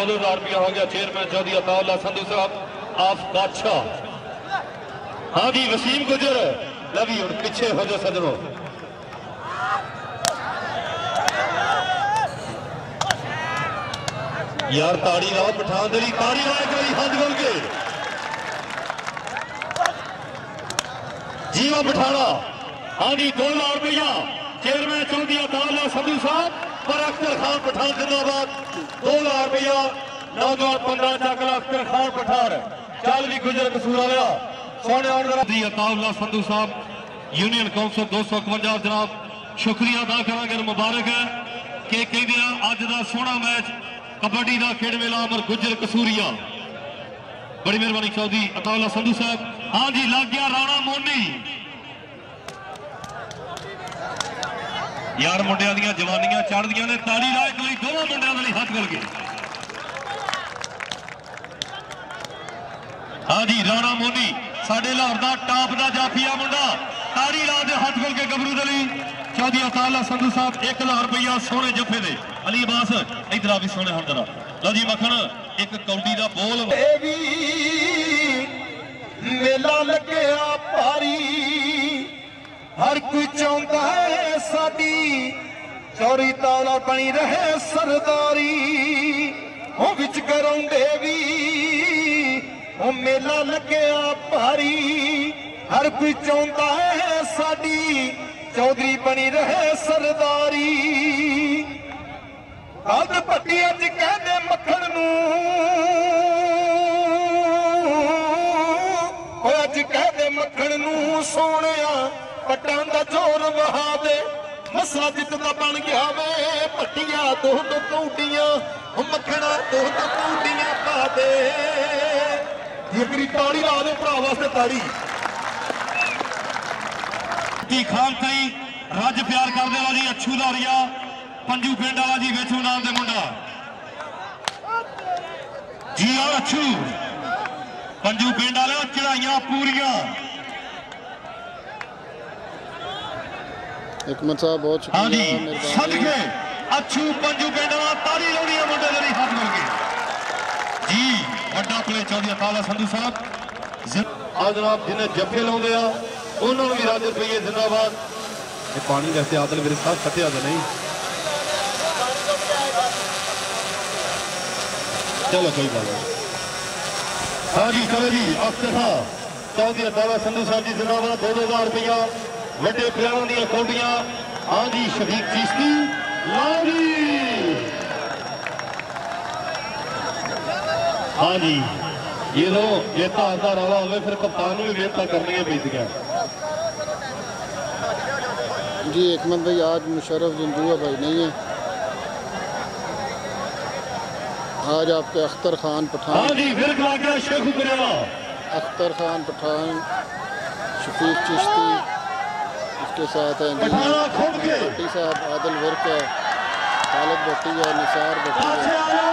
2000 रुपया हो गया चेयरमैन चौधरी अताउल्लाह संधू साहब ऑफ बादशाह। हाँ जी वसीम गुजर लवी और पीछे हो जाओ सजनों। यार ताड़ी लाओ पठान दली ताड़ी लाओ एक बारी हाथ खोल के जीवा पठाना। हाँ जी 2000 रुपया चेयरमैन चौधरी अताउल्लाह संधू साहब पर अख्तर खान पठान जिंदाबाद। 2000 रुपया नौजवान 15 चाकला अख्तर खान पठान चल भी गुजर कसूर आया सोने अताउल्लाह संधू साहब यूनियन काउंसिल 251 जनाब शुक्रिया अदा करांगे मुबारक है कि कहते हैं अज का सोहना मैच कबड्डी का खेड मेला अमर गुजर कसूरिया बड़ी मेहरबानी चौधरी अताउल्लाह संधू साहब। हाँ जी लग गया राणा मोनी यार मुंडिया दी जवानियां चढ़दियां ने ताड़ी ला एक बारी दोनों मुंडिया के लिए हाथ खोल के। हाँ जी राणा मोनी साडे लाहौर का टॉप का जाफिया मुंडा ताड़ी ला दे हाथ खोल के गबरू दली चौधरी अताउल्लाह संधू साहब 1000 रुपया सोने जफे दे अली अब्बास इधर भी सोने हम जरा लो जी मखन एक कौडी का बोल मेला लग्या भारी हर कोई चाहता है साडी चौरी ताला बनी रहे सरदारी हो विच कराउंदे भी ओ मेला लग्या भारी हर कोई चाहता है साडी चौधरी बनी रहे सरदारी। कद पट्टी अज कहते मक्खन अज कहते मक्खन सोने पट्टां दा जोर वहा दे मसाजिद दा बन गया वे पट्टियां दो कौडियां मक्खना दो कौडियां पा दे। जी ताड़ी ला दे भरा वास्ते ताड़ी खान ताई रज प्यार करने वाली अच्छू दारिया पंजू पिंड वाला जी वेचू नाम दे मुंडा जी और अच्छू पंजू पिंड वाले चढ़ाइया पूरियां एकमत साहब बहुत शुक्रिया सदके अच्छू पंजू पिंड वाला तारी लाउणी है मुंडे दे हाथ मिल गए जी वड्डा प्ले चौधरी अताउल्लाह संधू साहब आज जनाब जिन्हें जफे लाउंदे आ उन्होंने भी राज रुपये जिंदाबाद। ये पानी वैसे आदल मेरे साथ खत्या तो नहीं चलो कोई बात नहीं। हाँ जी चलो जी अफ्तार चौधरी अताउल्लाह संधू साहब जी जिंदाबाद 2000 रुपया वड्डे प्लेयरों दी कौडियां। हाँ जी शफीक चिश्ती लो जी। हाँ जी ये तो जेता आता रवा हो फिर कप्तान भी वेता करनी है पैदियां जी। एकमत भाई आज मुशर्रफ जंजुआ भाई नहीं है आज आपके अख्तर खान पठान। हाँ जी फिर अख्तर खान पठान शफीक चिश्ती उसके साथ हैं भट्टी साहब आदिल वर्क है खालिद भट्टी है निसार भट्टी है।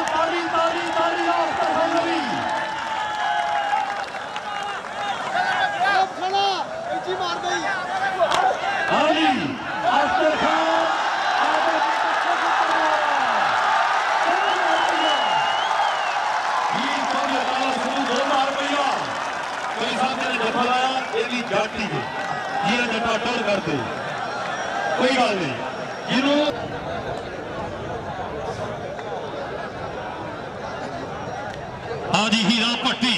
जटा टल करते कोई गल नहीं जिन्हों हाँ जी हीरा भट्टी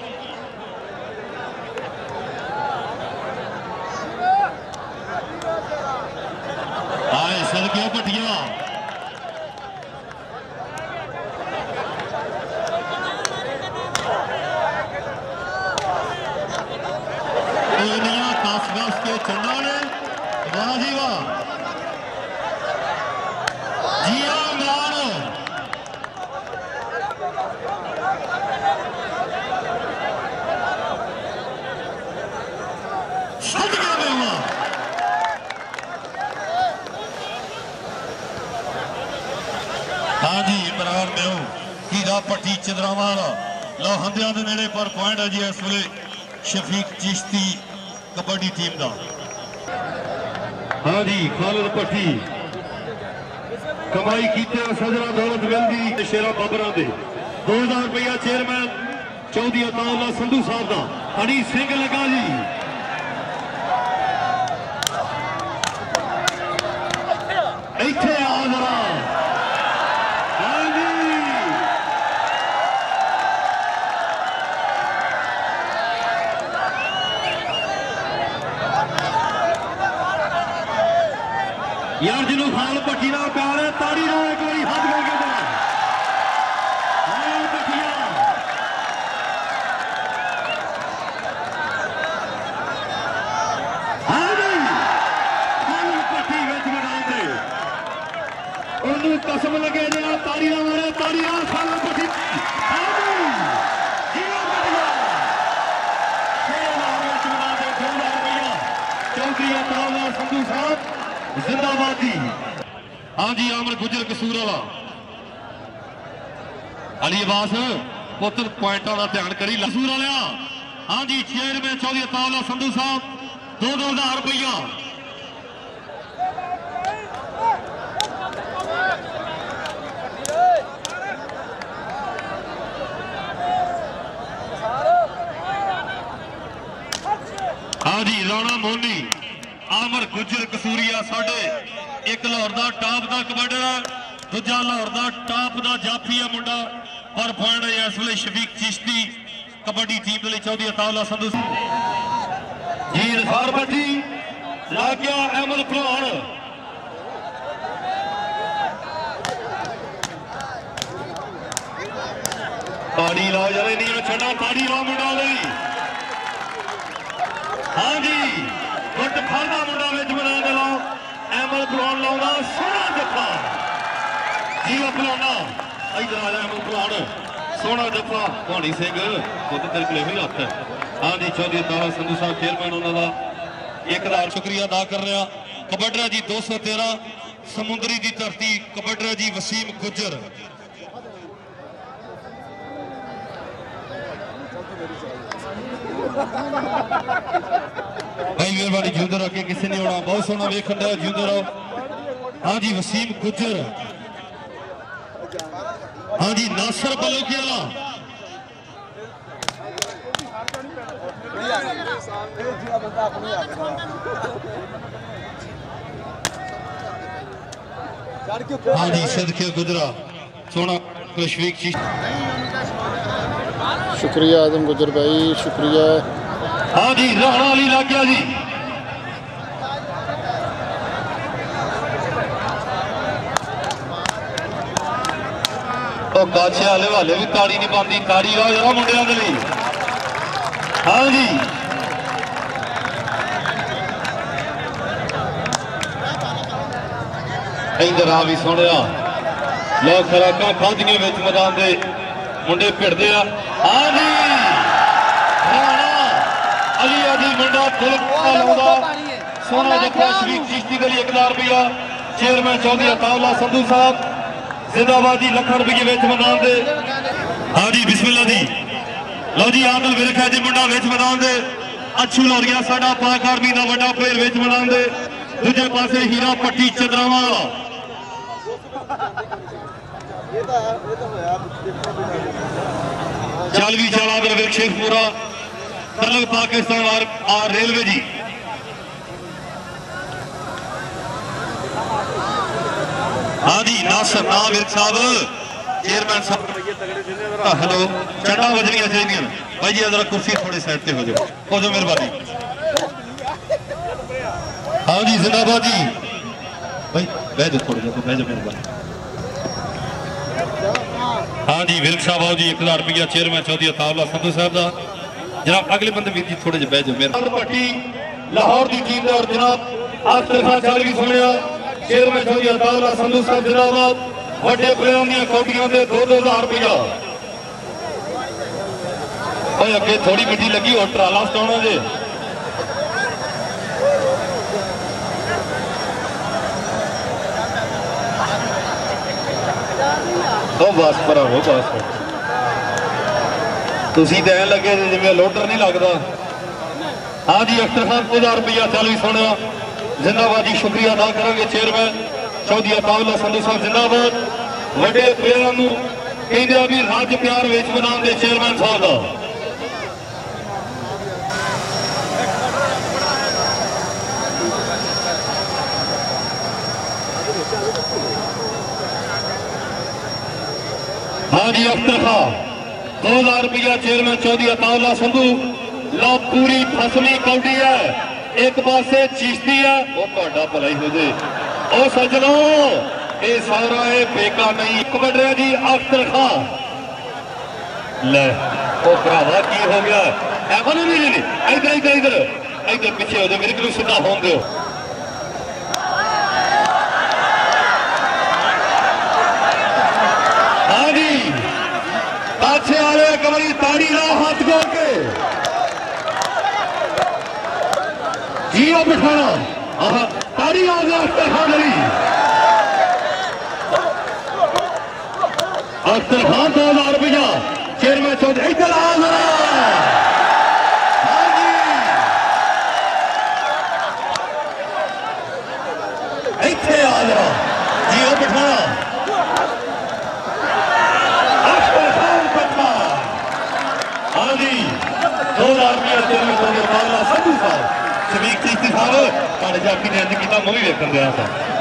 आए सदके भट्टिया चंदा ने वाह जी वाह जिया इमरान सदके में हुआ। हाँ जी इमरान में हूँ हीरा भट्टी चंद्रावाला लोहंदिया के नेड़े पर पॉइंट है जी इस वे शफीक चिश्ती कबड्डी टीम का। हाँ जी खालिद भट्टी कमाई की सजरा दौलत मिलती शेरा बाबरा दे 2000 रुपया चेयरमैन चौधरी अताउल्ला संधू साहब का हनी सिंह लगा जी इत्थे आ जरा यार जिन्होंने खाल पट्टी ना प्यार है ताड़ी ना एक बारी हाथ करके देना खाल पट्टिया हाँ जी खाल पट्टी विच मैदान दे उन्होंने कसम लगे जे ताड़ी ना मारे ताड़ी ना खाल पट्टी हाँ जी जीरो पट्टिया 6,000 विच मैदान दे 2,000 रुपया चौधरी अताउल्ला संधू साहब जिंदाबाद जी। हाँ जी आमर गुजर कसूर वाला अली अब्बास पुत्र पॉइंटा का ध्यान करी कसूर वाला। हाँ जी चेयरमैन चौधरी अताउल्ला संधू साहब 2,000 रुपया हाँ जी राणा मोहनी आमर गुजर कसूरिया साढ़े एक लाहौर का टॉप का कबड्डर दूजा लाहौर का टॉप का जाफी है मुंडा पर पॉइंट इस वे शफीक चिश्ती कबड्डी टीम के लिए चौधरी अताउल्ला संधू जी रसार भट्टी लग गया अहमद भलवान ताड़ी ला जा नहीं छड़ा ताड़ी ला मुंडा हाँ जी गुट फाड़ा मुंडा विच बना दिला अहमद भलवान लाउंदा सोहना जफा जीवा भलवाना इधर आ जा अहमद भलवान सोहना जफा भानी सिंह खुद तेरे को भी हथ है। हाँ जी चौधरी अताउल्ला संधू साहब चेयरमैन उन्होंने 1,000 शुक्रिया अदा कर रहा कबड्डरा जी 213 समुद्री की धरती कबड्डरा जी वसीम गुजर भाई मेहरबानी जिंदे रहो किसी ने होना बहुत सोहना वेखन दिया जिंदे रहो। हाँ जी वसीम गुजर हाँ जी नासर बलोकी वाला हाँ जी सदके गुजरा सोना शफीक शुक्रिया आदम गुजर भाई शुक्रिया। हाँ जी राणा अली लग गया जी तो काछे वाले वाले भी ताड़ी नहीं पाती ताड़ी ला जरा मुंडिया के लिए। हाँ जी इधर आ भी सुनिया लो खराका खादियां विच मैदान दे मुंडे भिड़दे आ। हाँ जी अली आदि मुंडा लाउंदा सोना जफा शफीक चिश्ती के लिए 1,000 रुपया चेयरमैन चौधरी अताउल्ला संधू साहब जिंदाबाद जी लख रुपये विच मैदान दे। हाँ जी बिस्मिल्लाह जी लो जी आदल विरख है जी मुंडा विच मैदान दे अच्छू लौरिया साडा पाक आर्मी का वड्डा प्लेयर विच मैदान दे दूजे पासे हीरा पट्टी चंद्रावा चालवी चाला दर शेखपुरा तरल पाकिस्तान और रेलवे जी। हाँ जी नासर नाम विरक साहब चेयरमैन साहब हेलो चंडा बजनिया चाहिए भाई जी जरा कुर्सी थोड़ी साइड पे हो जाओ मेहरबानी। हाँ जी जिंदाबाद जी भाई बह जाओ थोड़ा बह जाओ मेहरबानी। हाँ जी विरक साहब आओ जी 1,000 रुपया चेयरमैन चौधरी अताउल्ला संधू साहब का जनाब अगले बंदे वीर जी थोड़े जे बह जाओ मेरे पट्टी लाहौर की टीम और जनाब अख्तर खान चालवी सुनिया चेयरमैन चौधरी अताउल्ला संधू साहब जिंदाबाद वड्डे प्लेयरों दी कौटियां दे 2,000 रुपया भाई अगे थोड़ी मिट्टी लगी और ट्राला सटाउणा जे बस पर हो बस तुसी तो ऐन लगे जिम्मे लोडर नहीं लगता। हाँ जी अख्तर खान 2,000 रुपया चालवी सुने जिंदाबाद जी शुक्रिया अदा करेंगे चेयरमैन चौधरी अताउल्ला संधू साहब जिंदाबाद वड्डे प्लेयरों कहते भी रज प्यार विच बनाने के चेयरमैन साहब का। हाँ जी अख्तर खां 2000 रुपया चेयरमैन चौधरी अताउल्ला संधू। लो पूरी फसली कौडी है, एक पासे चिश्ती है, वो ਤੁਹਾਡਾ भलाई हो जाए। ओ सजनो ये सारा है बेका नहीं कबड़ रहा जी अख्तर खां। ले ओ भरावा की हो गया है को नहीं इधर इधर इधर इधर पीछे हो जाओ मेरे को सीधा होन दो। हाँ जी पाछे आ रहे कबड़ी ताड़ी ला हाथ जोड़ के जियो बिठाना। हाँ ताड़ी आ गया अख्तर खां गली। अख्तर खां 2000 रुपया चेयरमैन चौधरी इधर आ जरा। हाँ जी इतने आ जरा जियो बिठाना। अख्तर खां पट्टा। हाँ जी 2000 रुपया चेयरमैन चौधरी अताउल्ला संधू साहब। शमीक चिश्ती साहब जाफी ने अज किया मैं भी वेखन गया था।